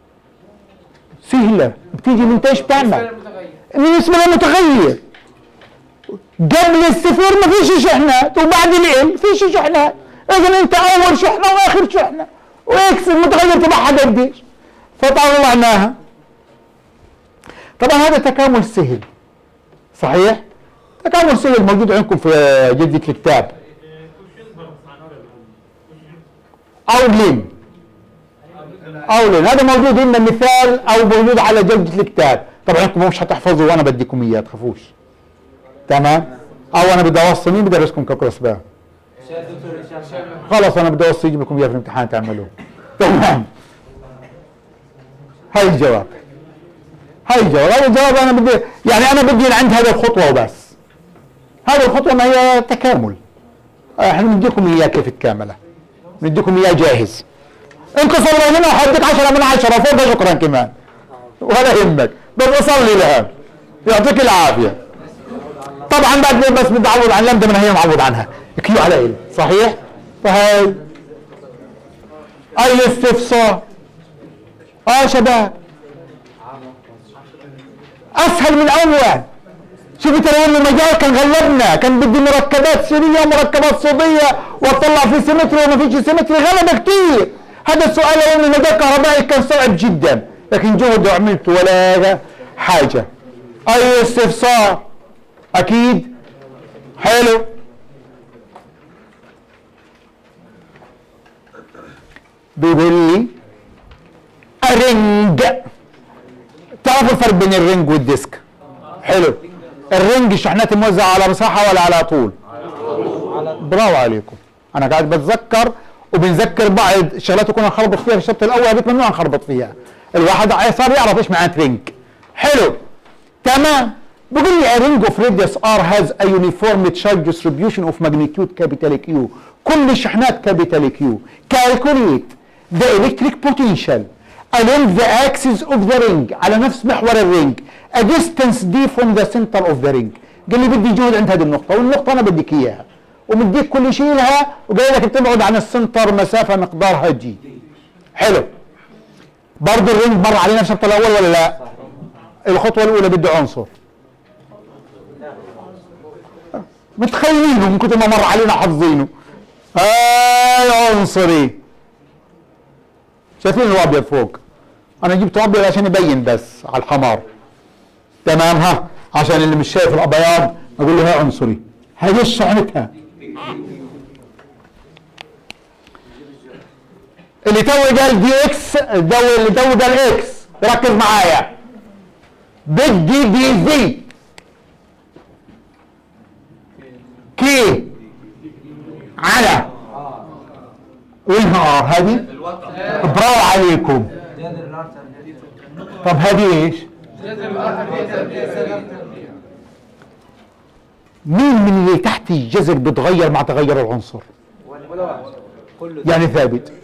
سهله بتيجي من ايش بتعمل؟ من اسم المتغير. قبل الصفر ما فيش شحنات وبعد ال فيش شحنات، اذا انت اول شحنه واخر شحنه واكس المتغير تبعها قديش؟ فطلعناها. طبعا هذا تكامل سهل صحيح؟ تكامل سهل موجود عندكم في جلدة الكتاب. او لين او لين هذا موجود هنا مثال او موجود على جلدة الكتاب. طبعا انتم مش هتحفظوا وانا بديكم اياه تخافوش. تمام؟ او انا بدي اوصي مين بدرسكم كالكولس بقى؟ خلاص انا بدي اوصي يجيب لكم اياه في الامتحان تعملوه. تمام. هاي الجواب. هاي الجواب، هذا الجواب انا بدي يعني انا بدي عند هذه الخطوه وبس. هذه الخطوه ما هي تكامل. احنا بنديكم اياه كيف تكامله. بنديكم اياه جاهز. انكسر لي هنا وحدك عشرة من عشرة فوق شكرا كمان. ولا يهمك، بس اصلي لها. يعطيك العافيه. طبعا بعد بس بدي اعوض عن لمده من هي معوض عنها. كيو على ال، صحيح؟ فهي اي الاستفسار. اه شباب اسهل من اول. شوفوا ترى المجال كان غلبنا، كان بدي مركبات سريه ومركبات صوتيه واطلع في سيمتري وما فيش سيمتري، غلبه كثير. هذا السؤال لو انه مجال كهربائي كان صعب جدا، لكن جهد عملت ولا حاجه. اي استفسار؟ اكيد. حلو. بيقول لي الرنج. تعرفوا الفرق بين الرنج والديسك؟ حلو. الرنج الشحنات موزعه على مساحه ولا على طول؟ برافو عليكم. انا قاعد بتذكر وبنذكر بعض الشغلات كنا نخربط فيها في الشابتر الاول، هذيك ممنوع نخربط فيها. الواحد صار يعرف ايش معنى رنج. حلو. تمام. بيقول لي a ring of radius r has a uniform charge distribution of magnitude capital Q. كل الشحنات capital Q. Calculate the electric potential along the axis of the ring على نفس محور الرينج a distance d from the center of the ring. قال لي بدي جهد عند هذه النقطة، والنقطة أنا بديك إياها ومديك كل شيء لها، وقال لك بتبعد عن السنتر مسافة مقدارها جي. حلو. برضه الرينج مر علينا في الشابتر الأول ولا لا؟ الخطوة الأولى بدي عنصر. متخيلينه من كتر ما مر علينا حافظينه. هاي عنصري. شايفين الابيض فوق؟ انا جبت ابيض عشان يبين بس على الحمار. تمام. ها عشان اللي مش شايف الابيض اقول له هاي عنصري. هاي ايش شحنتها؟ اللي تو قال دي اكس، اللي تو قال اكس، ركز معايا. بدي دي زي كي على وينها ار هذه؟ برافو عليكم. طب هذه ايش؟ مين من اللي تحت الجذر بيتغير مع تغير العنصر؟ يعني ثابت.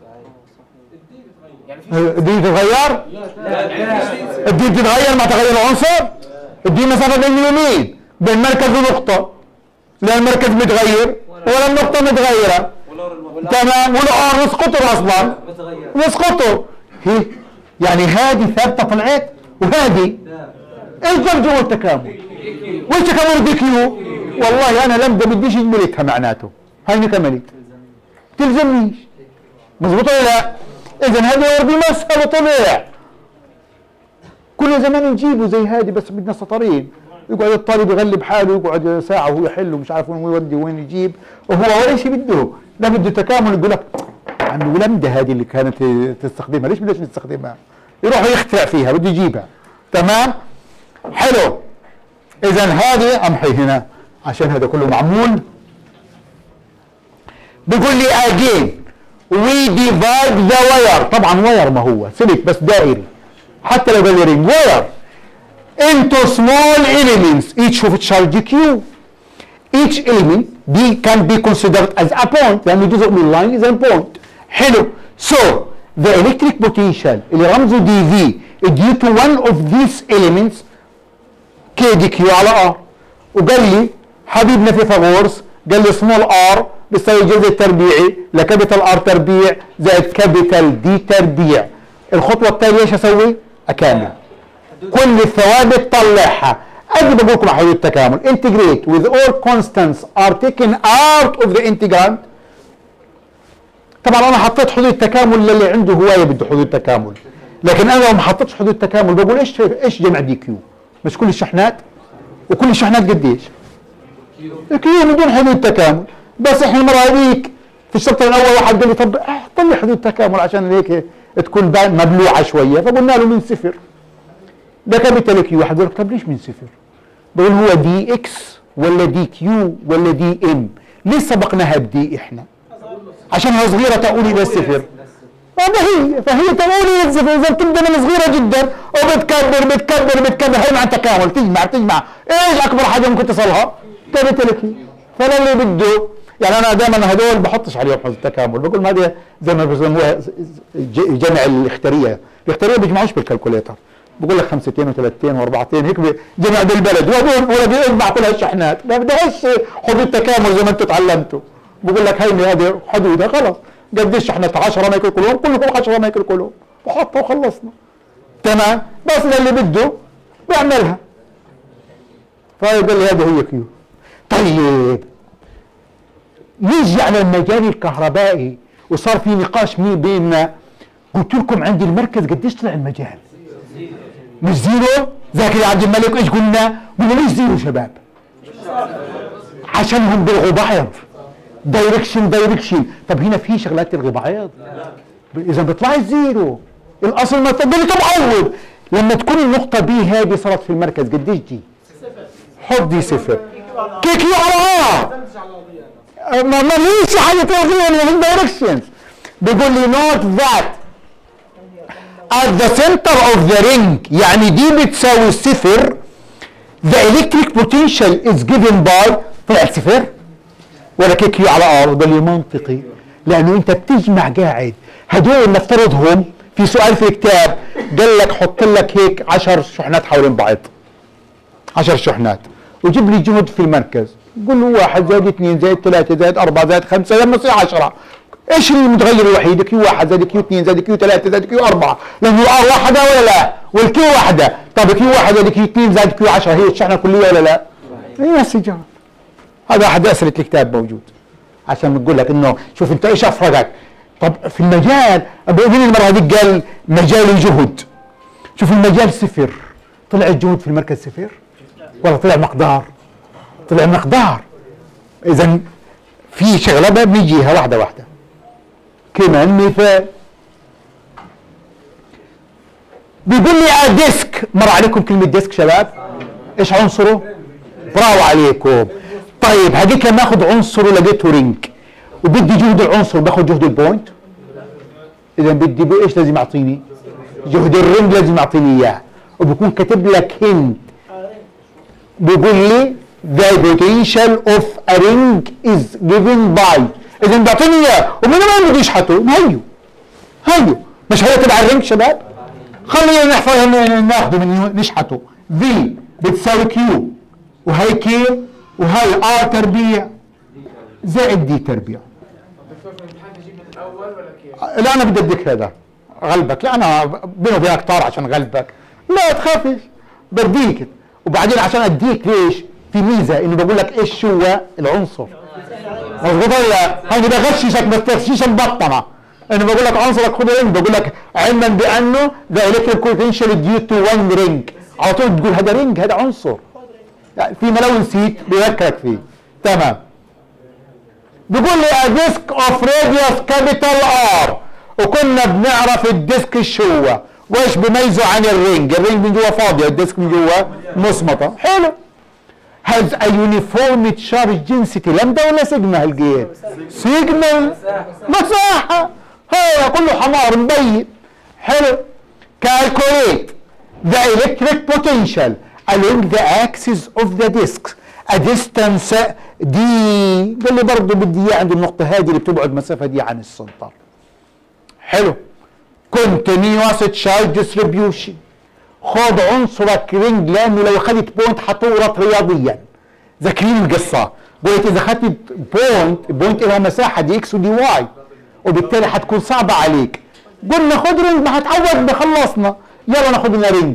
الدي تتغير؟ الدي تتغير مع تغير العنصر؟ الدي مسافة بين اليمين بين مركز ونقطة، لا المركز متغير ولا النقطة متغيرة. تمام. والار نسقطه اصلا نسقطه. هي يعني هذه ثابتة طلعت وهذه ايش جاب جوا التكامل؟ وايش تكامل دي كيو؟ والله انا لم بديش اجملتها معناته. هاي كملت تلزمنيش. مظبوط ولا لا؟ اذا هذه وردي مسألة طلع كل زمان نجيبه زي هذه، بس بدنا سطرين. يقعد الطالب يغلب حاله يقعد ساعة وهو يحل ومش عارف وين يودي وين يجيب، وهو ولا شيء بده، لا بده تكامل. يقول لك عم ولمده هذه اللي كانت تستخدمها، ليش بدناش نستخدمها؟ يروح يخترع فيها بده يجيبها. تمام؟ حلو. إذا هذه أمحي هنا عشان هذا كله معمول. بيقول لي again we divide the wire. طبعا واير ما هو سلك بس دائري، حتى لو قال لي رينج واير into small elements each of charge Q. each element B can be considered as a point لأنه جزء من line is a point. حلو. so the electric potential اللي رمزه دي في due to one of these elements كي دي كيو على ار، وقال لي حبيبنا فيثاغورس قال لي سمول ار بيساوي جذر تربيعي لكابيتال ار تربيع زائد كابيتال دي تربيع. الخطوه التاليه ايش اسوي؟ اكمل كل الثوابت طلعها. اجي بقول لكم حدود التكامل integrate with all constants are taken out of the integrand. طبعا انا حطيت حدود التكامل للي عنده هوايه بده حدود التكامل، لكن انا لو ما حطيتش حدود التكامل بقول ايش ايش جمع دي كيو؟ مش كل الشحنات؟ وكل الشحنات قديش؟ كيو من دون حدود تكامل. بس احنا المره هذيك في الشابتر الاول واحد قال لي طب احط لي حدود تكامل عشان هيك تكون مبلوعه شويه، فقلنا له من صفر. ده كابيتال كيو. واحد يقول لك طب ليش من صفر؟ بقول هو دي اكس ولا دي كيو ولا دي ام؟ ليه سبقناها بدي احنا؟ عشانها صغيره تؤول الى الصفر. فهي فهي تؤول الى الصفر. اذا بتبدا من صغيره جدا وبتكبر بتكبر بتكبر، هي مع التكامل تجمع تجمع ايش اكبر حاجه ممكن تصلها؟ كابيتال كيو. فلا اللي بده يعني انا دائما هدول بحطش عليهم حدود التكامل، بقول ما هذا زي ما بسموها جمع الاختاريه، الاختاريه بيجمعوش بالكالكوليتر، بقول لك خمستين وثلاثتين واربعتين هيك جمع بالبلد، ولا بيجمع كل هالشحنات، ما بدهاش حدود تكامل زي ما انتم تعلمتوا. بقول لك هيني هذه حدودها خلص، قديش شحنات عشرة مايكرو كولوم، كلكم عشرة مايكرو كولوم، بحطها وخلصنا. تمام، بس للي بده بيعملها. فقال لي هذا هي كيو. طيب نيجي على المجال الكهربائي، وصار في نقاش مين بيننا. قلت لكم عند المركز قديش طلع المجال؟ مش زيرو؟ ذاك يا عبد الملك ايش قلنا؟ قلنا ليش زيرو شباب؟ عشانهم بيلغوا بعض. دايركشن دايركشن. طب هنا في شغلات تلغي بعض؟ اذا بيطلع زيرو. الاصل ما تقول لي طب عوض. لما تكون النقطة بي هذه صارت في المركز قديش دي؟ حط دي صفر. كي كيو على ار. ما ما ليش حاجة تلغيها من الدايركشنز. بيقول لي نوت ذات at the center of the ring، يعني دي بتساوي صفر. the electric potential is given by طلع صفر ولا كي كيو على ار. وده اللي منطقي لانه انت بتجمع قاعد هدول نفترضهم في سؤال في الكتاب قال لك حط لك هيك عشر شحنات حوالين بعض، عشر شحنات، وجيب لي جهد في المركز. قول له واحد زائد اثنين زائد ثلاثة زائد أربعة زائد خمسة لما يصير عشرة. ايش المتغير الوحيد؟ كيو واحد زائد كيو اثنين زائد كيو ثلاثة زائد كيو أربعة، لأنه ار واحدة ولا لا؟ والكيو واحدة. طب كيو واحد زائد كيو اثنين زائد كيو عشرة هي الشحنة كلية ولا لا؟ هي نفس الجواب. هذا أحد أسئلة الكتاب موجود عشان نقول لك إنه شوف أنت إيش أفرقك. طب في المجال مين المرة هذيك قال مجال الجهد؟ شوف المجال صفر، طلع الجهد في المركز صفر؟ ولا طلع مقدار؟ طلع مقدار. إذا في شغلة بنجيها واحدة واحدة. كمان مثال بيقول لي على ديسك. مر عليكم كلمة ديسك شباب؟ ايش عنصره؟ برافو عليكم. طيب هذيك لما اخذ عنصره لقيته رينج وبدي جهد العنصر، باخذ جهد البوينت. اذا بدي ايش لازم يعطيني؟ جهد الرينج لازم يعطيني اياه، وبكون كاتب لك هند. بيقول لي the potential of a ring is given by. اذا بيعطيني اياه ومن وين بده يشحته؟ هيو هيو مش هي تبع الرينج شباب؟ خلينا نحفظ ناخذه من نشحته. في بتساوي كيو وهي كي وهي ار تربيع زائد دي تربيع. لا انا بدي اديك هذا غلبك. لا انا بيني وبينك طار عشان غلبك. لا تخافش بديك. وبعدين عشان اديك ليش؟ في ميزه انه بقول لك ايش هو العنصر. مظبوط ولا؟ هيني بغششك بس تغشيشه مبطنه. انا بقول لك عنصرك خذ رينج، بقول لك علما بانه ذا الكتريك بوتنشال ديو تو وان رينج، على طول تقول هذا رينج هذا عنصر. يعني في ما لو نسيت بيذكرك فيه. تمام. بيقول لي a disk of radius capital R، وكنا بنعرف الديسك ايش هو وايش بميزه عن الرينج. الرينج من جوا فاضيه، الديسك من جوا مصمطه. حلو. has a uniform charge density لمدة ولا سيجما هالجيم؟ سيجما مساحة. هذا كله حمار مبين. حلو. calculate the electric potential along the axis of the disk a distance دي. قال لي برضه بدي اياه عند النقطة هذه اللي بتبعد مسافة دي عن السنتر. حلو. continuous charge distribution خذ عنصرك رينج، لانه لو اخذت بوينت حتورط رياضيا. ذاكرين القصه، قلت اذا اخذت بوينت بوينت لها مساحه دي اكس ودي واي، وبالتالي حتكون صعبه عليك. قلنا خذ رينج، ما هتعوض، بخلصنا يلا ناخذ لنا رينج.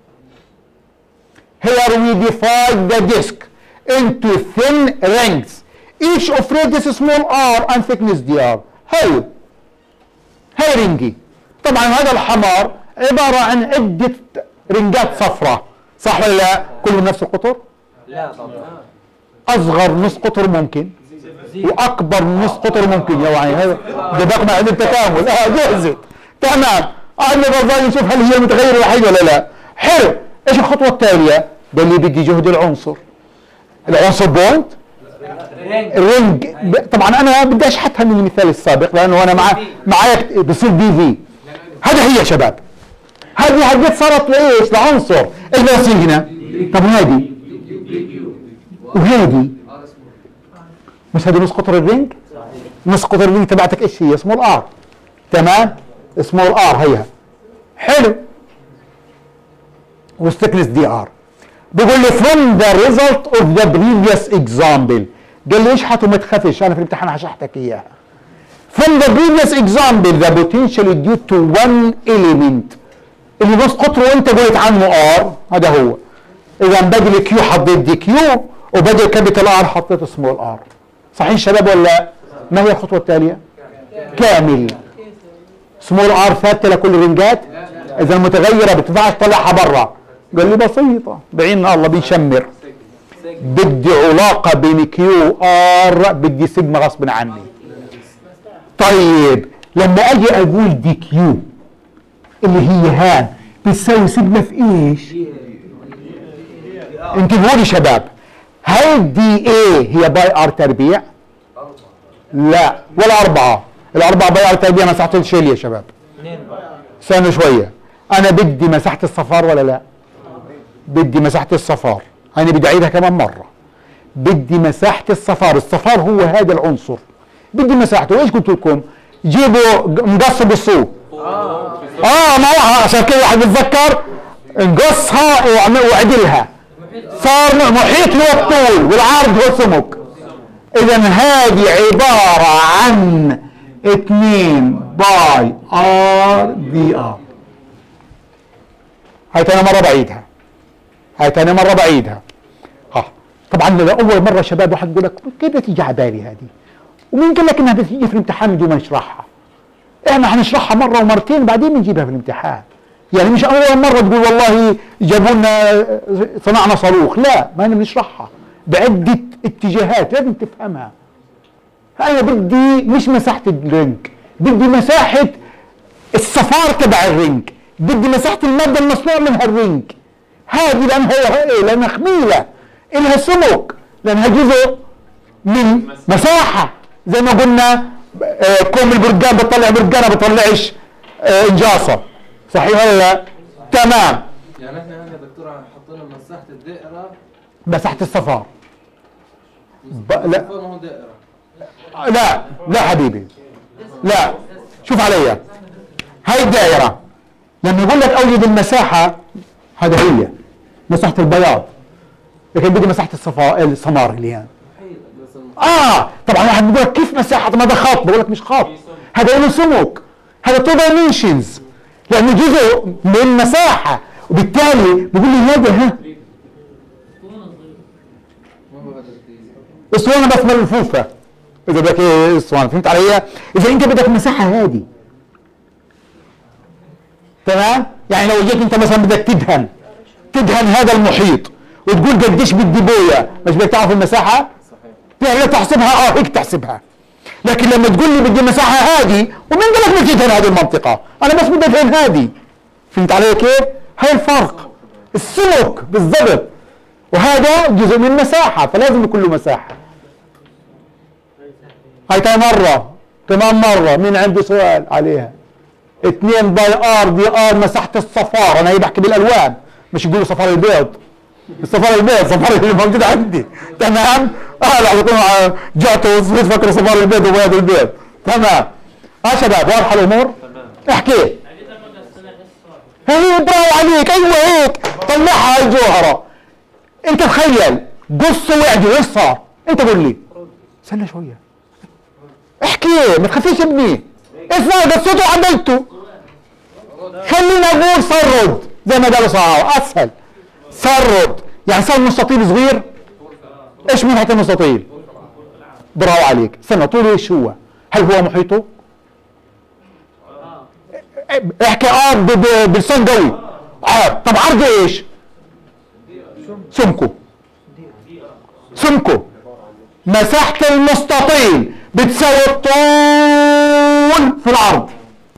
Here we divide the disk into thin rings, each of radius small r and thickness dr. هاي هاي رينجي. طبعا هذا الحمار عباره عن عده رنجات صفراء، صح ولا لا؟ كلهم نفس القطر؟ لا طبعا. اصغر نص قطر ممكن واكبر نص قطر ممكن. يا وعي هذا دبقنا عند التكامل. اه جهزت تمام. قعدنا بظل نشوف هل هي متغيره وحيده ولا لا. حلو. ايش الخطوه التاليه؟ ده اللي بدي جهد العنصر. العنصر بوينت الرينج. طبعا انا بدي اشحتها من المثال السابق لانه انا مع معايا بصير دي في. هذا هي يا شباب، هذه حقت صارت لايش؟ لعنصر. ايش بصير هنا؟ طب هذه وهذه مش هذه نص قطر الرينج؟ نص قطر الرينج تبعتك ايش هي؟ سمول ار. تمام؟ سمول ار هيها. حلو. والثيكنس دي ار. بيقول لي from the result of the previous example. قال لي اشحت وما تخافش، انا في الامتحان هشحتك اياها. from the previous example the potential is due to one element اللي نص قطره وانت قلت عنه ار، هذا هو. اذا بدل كيو حطيت دي كيو، وبدل كابيتال ار حطيت سمول ار. صحيح شباب ولا لا؟ ما هي الخطوه التاليه؟ كامل. سمول ار ثابته لكل الرنجات؟ اذا المتغيره بتنفعش تطلعها برا. قال لي بسيطه، بعيننا الله بنشمر. بدي علاقه بين كيو ار، بدي سيجما غصب عني. طيب لما اجي اقول دي كيو اللي هي هان بتساوي سيجما في ايش؟ انتبهوا لي شباب، هل دي ايه هي باي ار تربيع؟ لا، ولا اربعه. الاربعه باي ار تربيع مساحه الشيل يا شباب. استنوا شويه، انا بدي مساحه الصفار ولا لا؟ بدي مساحه الصفار. انا بدي اعيدها كمان مره. بدي مساحه الصفار، الصفار هو هذا العنصر. بدي مساحته. ايش قلت لكم؟ جيبوا مقص بالصوت. اه ما هو عشان كده واحد بيتذكر نقصها وعدلها. صار محيط هو الطول والعرض هو السمك. اذا هذه عباره عن اثنين باي ار دي ار. هاي تاني مره بعيدها. هاي تاني مره بعيدها. اه طبعا لاول مره شباب واحد يقول لك كيف تيجي على بالي هذه؟ ومين قال لك انها بتيجي في الامتحان بدون ما نشرحها؟ احنا هنشرحها مره ومرتين بعدين بنجيبها في الامتحان. يعني مش اول مره تقول والله جابوا لنا صنعنا صاروخ، لا، ما احنا بنشرحها بعده اتجاهات لازم تفهمها. انا بدي مش مساحه الرنج، بدي مساحه الصفار تبع الرنج، بدي مساحه الماده المصنوع منها الرنج. هذه لانها ايه؟ لانها خميله، لها سمك، لانها جزء من مساحه. زي ما قلنا آه كوم البرجان بتطلع برجانه ما بتطلعش آه انجاصه. صحيح ولا لا؟ تمام. يعني احنا هنا يا دكتور حطينا مساحه الدائره مساحه الصفار. ب... لا الصفار هو دائره. لا لا حبيبي، لا شوف عليا. هاي الدائره لما يقول لك اوجد المساحه، هذا هي مساحه البياض، لكن بدي مساحه الصفار السمار اللي يعني. اه طبعا واحد بيقول لك كيف مساحه؟ ما ده خط. بقول لك مش خط، هذا له سمك، هذا تو دايمنشنز، لانه جزء من مساحه، وبالتالي بيقول لي هذا ها اسطوانه بس ملفوفه. اذا بدك ايه اسطوانه، فهمت علي؟ اذا انت بدك مساحه هذه تمام؟ يعني لو جيت انت مثلا بدك تدهن تدهن هذا المحيط وتقول قديش بدي بويا، مش بدك تعرف المساحه؟ يعني لا تحسبها، اه هيك تحسبها. لكن لما تقول لي بدي مساحه هذه، ومين قال لك بدي تدهن هذه المنطقه؟ انا بس بدي ادهن هذه. فهمت علي كيف؟ هاي الفرق، السمك بالضبط، وهذا جزء من مساحه، فلازم يكون له مساحه. هاي تاني مره، كمان مره، مين عنده سؤال عليها؟ اثنين باي ار دي ار مساحه الصفار. انا هي بحكي بالالوان، مش يقولوا صفار البيض. الصفار البيض صفار اللي موجود عندي. تمام؟ اه لا بكون جعتوا فكروا صفار البيض وبياض البيض. تمام. اه شباب واضحه الامور؟ تمام. احكي. هي برافو عليك، ايوه هيك طلعها هاي الجوهره. انت تخيل قص وعدي ايش صار؟ انت قول لي. استنى شويه احكي ما تخافيش ابني. اسمع قصته وعدلته. خلينا نقول صرد زي ما قالوا صحابه اسهل. صرد يعني صار مستطيل صغير. ايش من حتى المستطيل؟ برافو عليك. استنى طوله ايش هو؟ هل هو محيطه؟ احكي اه بلسان قوي. اه طب عرضه ايش؟ سمكه. سمكه. مساحة المستطيل بتساوي الطول في العرض.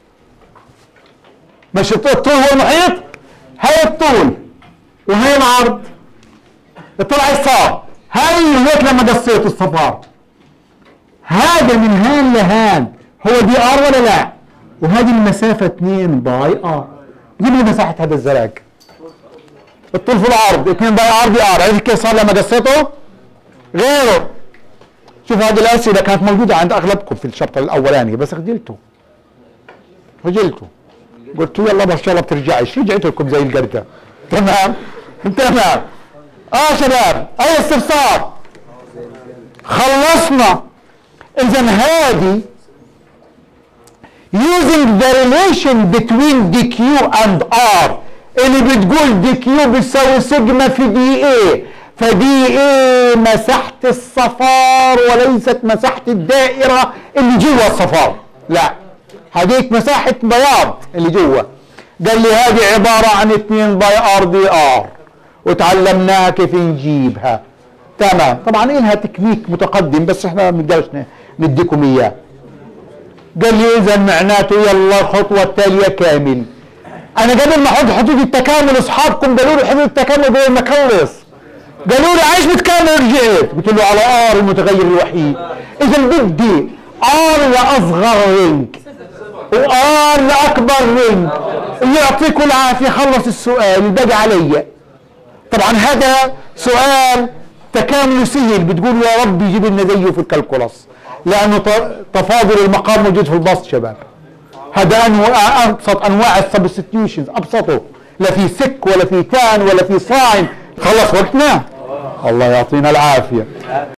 مش الطول هو المحيط؟ هاي الطول وهي العرض. الطول ايش صار؟ هاي هيك لما قصيت الصفار. هذا من هان لهان هو دي ار ولا لا؟ وهذه المسافة اثنين باي ار. جيب لي مساحة هذا الزراج. الطول في العرض اثنين باي ار دي ار. عرفت كيف صار لما قصيته؟ غيره. شوف هذه الأسئلة كانت موجودة عند أغلبكم في الشابتر الأولاني بس خجلتوا. خجلتوا. قلتوا يلا بس ان شاء الله بترجعش. رجعت لكم زي القردة. تمام؟ تمام. اه شباب أي استفسار؟ خلصنا. إذا هذه using the relation between دي كيو and R اللي بتقول دي كيو بتساوي سيجما في دي اي، فدي ايه مساحة الصفار وليست مساحة الدائرة اللي جوا الصفار. لا هذيك مساحة بياض اللي جوا. قال لي هذه عبارة عن اثنين باي ار دي ار وتعلمناها كيف نجيبها. تمام. طبعا إلها تكنيك متقدم بس احنا ما بنقدرش نديكم اياه. قال لي اذا معناته يلا الخطوة التالية كامل. انا قبل ما احط حدود التكامل اصحابكم قالوا لي حدود التكامل قبل ما اخلص. قالوا لي عايش بتكامل رجعت. قلت له على ار المتغير الوحيد. اذا بدي ار لاصغر رينج وار لاكبر رينج. يعطيكم العافيه خلص السؤال الباقي علي. طبعا هذا سؤال تكامل سهل بتقول يا رب يجيب لنا زيه في الكالكولاس لانه تفاضل المقام موجود في البسط شباب. هذا انواع ابسط انواع السبستيوشنز ابسطه. لا في سك ولا في تان ولا في صاين. خلص وقتنا. الله يعطينا العافيه.